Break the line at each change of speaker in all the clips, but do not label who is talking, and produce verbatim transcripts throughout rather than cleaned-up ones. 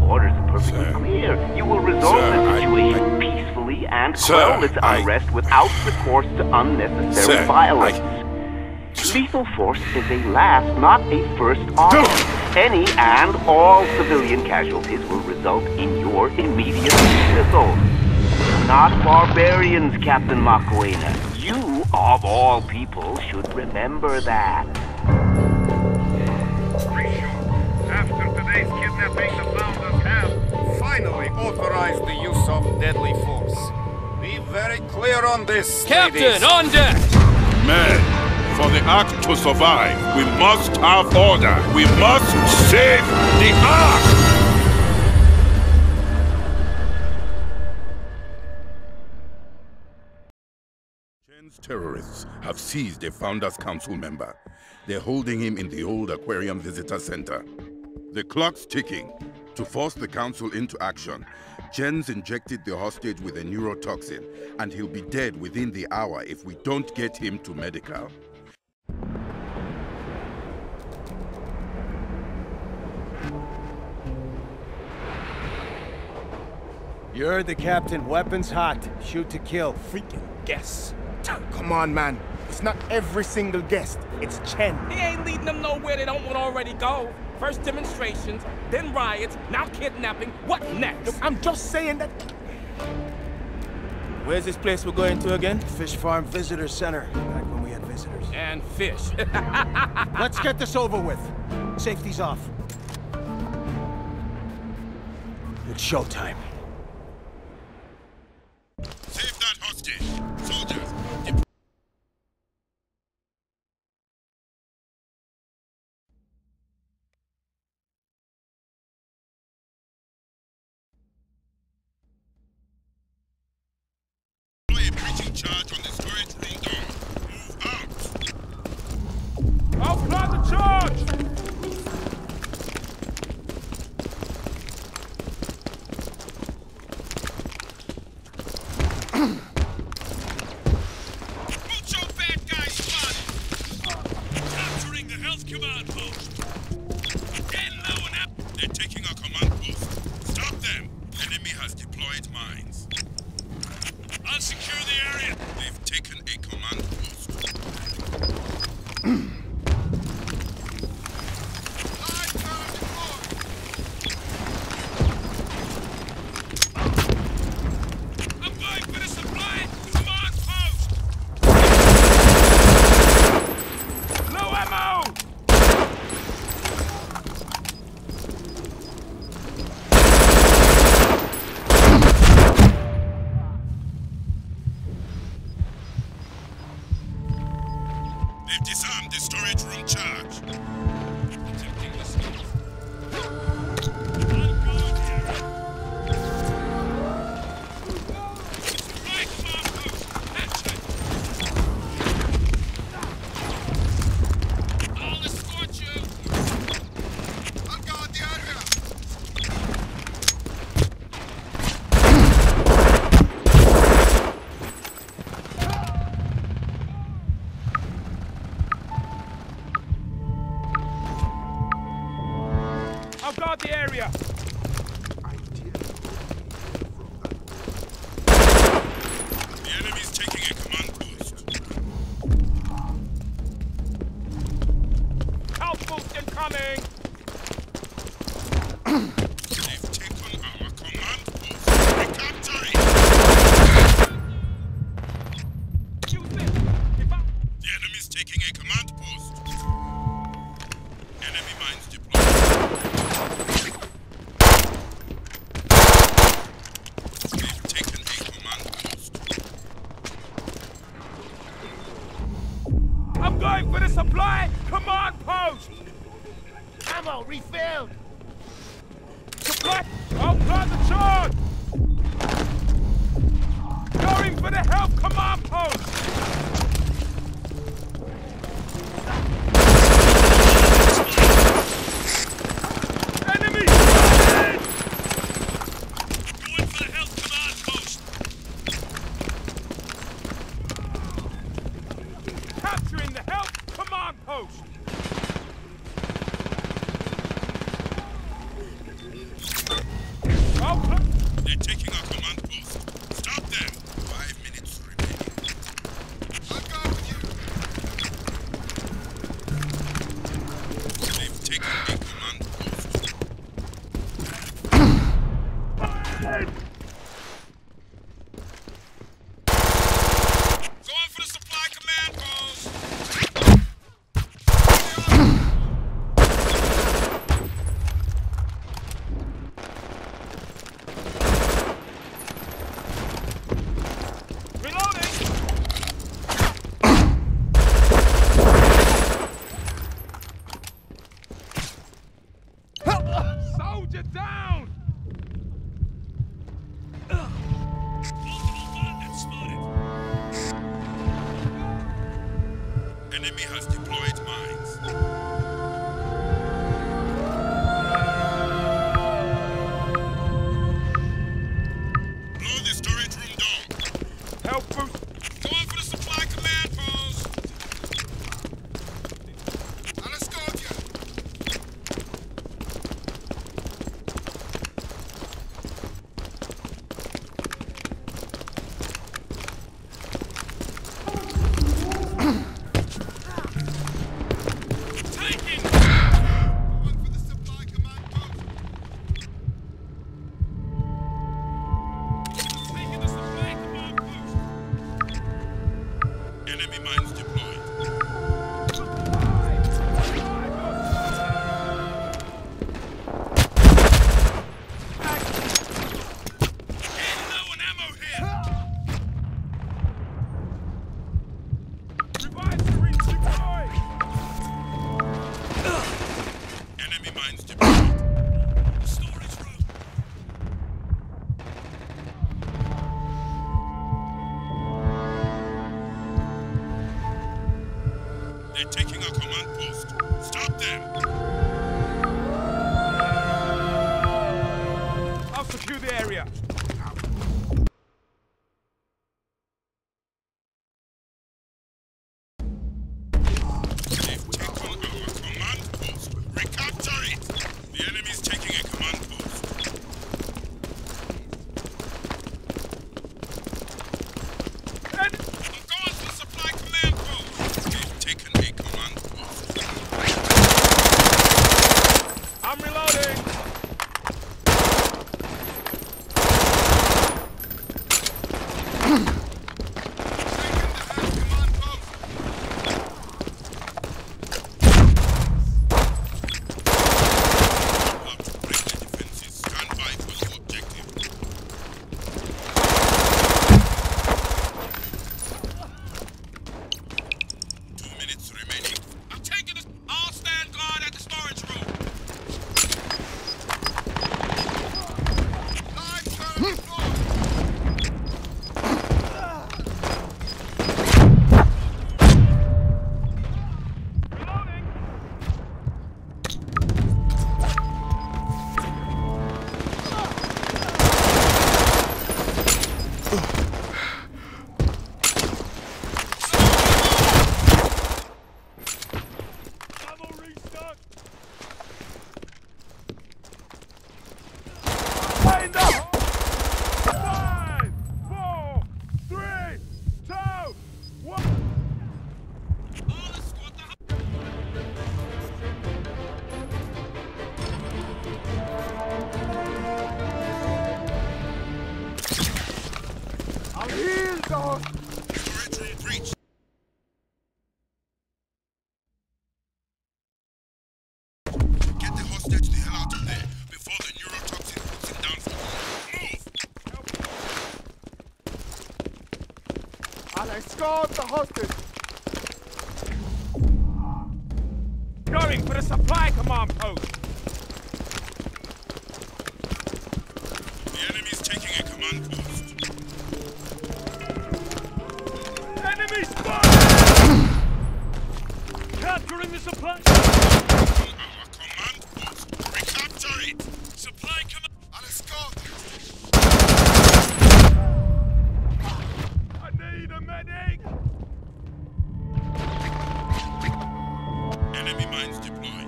orders are perfectly
Sir.
clear. You will resolve
Sir,
the
I-
situation
I-
peacefully and
Sir,
quell its
I-
unrest without recourse to unnecessary
Sir,
violence.
I-
Lethal force is a last, not a first option. Any and all civilian casualties will result in your immediate dismissal. Not barbarians, Captain Makwena. You, of all people, should remember that.
After today's kidnapping, the Founders have finally authorized the use of deadly force. Be very clear on this,
Captain,
ladies.
on deck!
Men, for the Ark to survive, we must have order. We must save the Ark! Chen's terrorists have seized a Founders Council member. They're holding him in the old Aquarium Visitor Center. The clock's ticking. To force the Council into action, Jens injected the hostage with a neurotoxin, and he'll be dead within the hour if we don't get him to medical.
You heard the captain. Weapons hot. Shoot to kill.
Freaking guess.
Come on, man. It's not every single guest. It's Chen.
He ain't leading them nowhere they don't want to already go. First demonstrations, then riots, now kidnapping. What next?
Look, I'm just saying that... Where's this place we're going to again? Fish Farm Visitor Center. Back when we had visitors.
And fish.
Let's get this over with. Safety's off. It's showtime.
Save that hostage! Soldiers! Deploy a breaching charge on the storage room door. Move out!
I'll fly the charge!
Mucho bad guys spotted! Capturing the health command post! Get low and up! They're taking our command post. Stop them! Enemy has deployed mines. I'll secure the area! They've taken a command post. I'm going for the supply command post!
Low ammo!
They've disarmed the storage room charge. Attempting the scope. On guard here. Supply command post. Action. I'll escort you. On guard the area.
I'll guard the area!
The enemy's taking a command post.
Health boost incoming!
They've taken our command post. Recapture it.
Use this! If I...
The enemy's taking a command post. Enemy mines deployed. They've taken a command post.
I'm going for the supply command post!
Ammo refilled.
Supply! I'll guard the charge! Going for the health command post! Enemy! spotted!
Going for the health command post.
Capturing the health command post! Get down!
Multiple bandits spotted. Enemy has deployed mines. Blow the storage room down.
Help boost!
Go on for the supply command post! I'll escort you!
Taking!
Go on for the supply command post!
Taking the supply command post!
Enemy mines deployed.
Ain't no one ammo here! Revive screens deployed!
Enemy mines deployed.
Storage room!
They're taking our command post. Stop them!
I'll secure the area.
They've taken our command post. Recapture it! The enemy's taking a command post.
And
I'm going for the supply command post!
They've taken a command post.
I'm reloading!
About to break the defenses. Stand by for the objective. Two minutes remaining.
I'm taking this. I'll stand guard at the storage room. Live turret deployed.
Reloading! Ammo restock! Wind up! Five, four, three, two, one!
I'll escort the
I'll heal those!
Storage room breach. Get the hostage the hell out of there before the neurotoxin puts him down for good. Move!
I'll escort the hostage! Going for the supply command post!
The enemy's taking a command post.
Enemy spotted! Capturing the supply!
Our command post. Recapture it.
Supply command!
I'll escort you.
I need a medic!
Enemy mines deployed.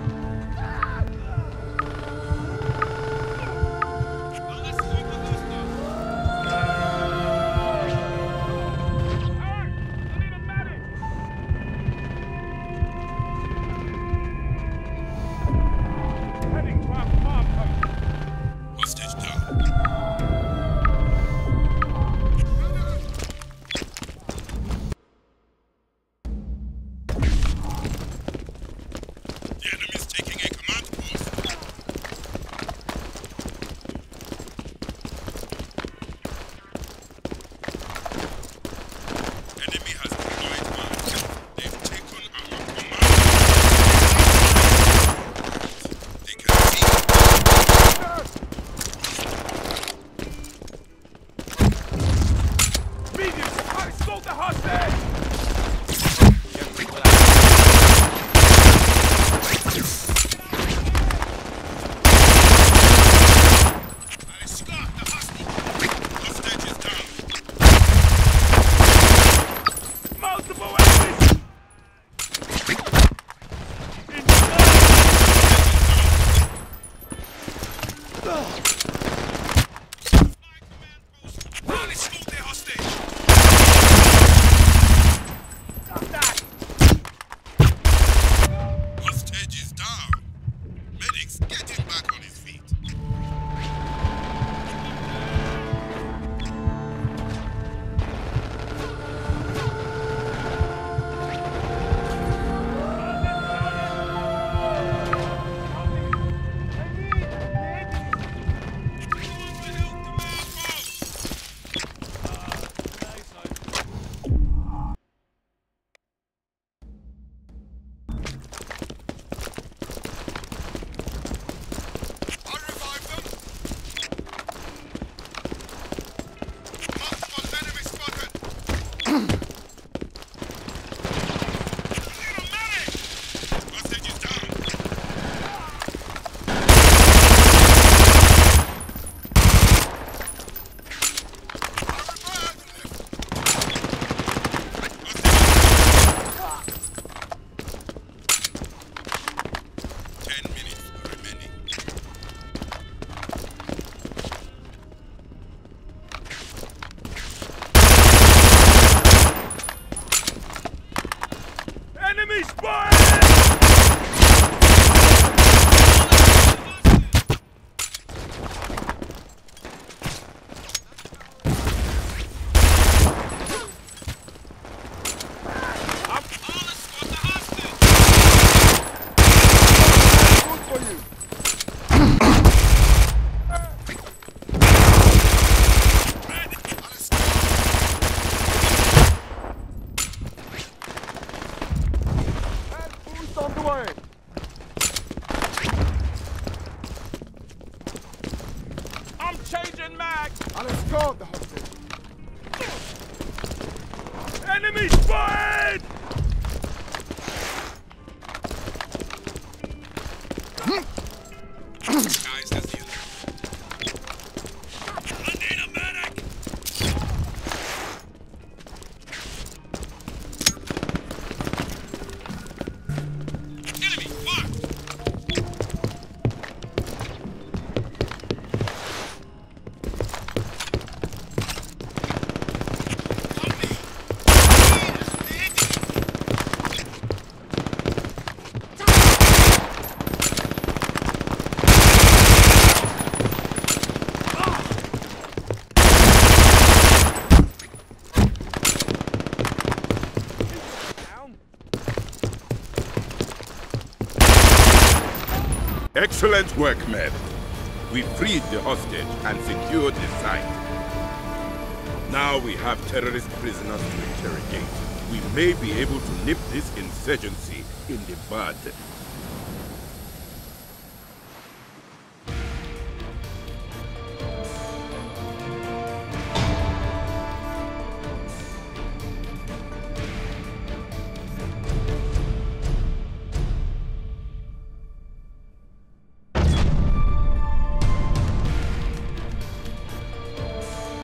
I'll escort the hostile.
Hey! I need a medic! back!
Let's go, the hostage.
Enemy spotted!
Guys, that's the other. I need a medic! Enemy, fuck!
Excellent work, men. We freed the hostage and secured the site. Now we have terrorist prisoners to interrogate. We may be able to nip this insurgency in the bud.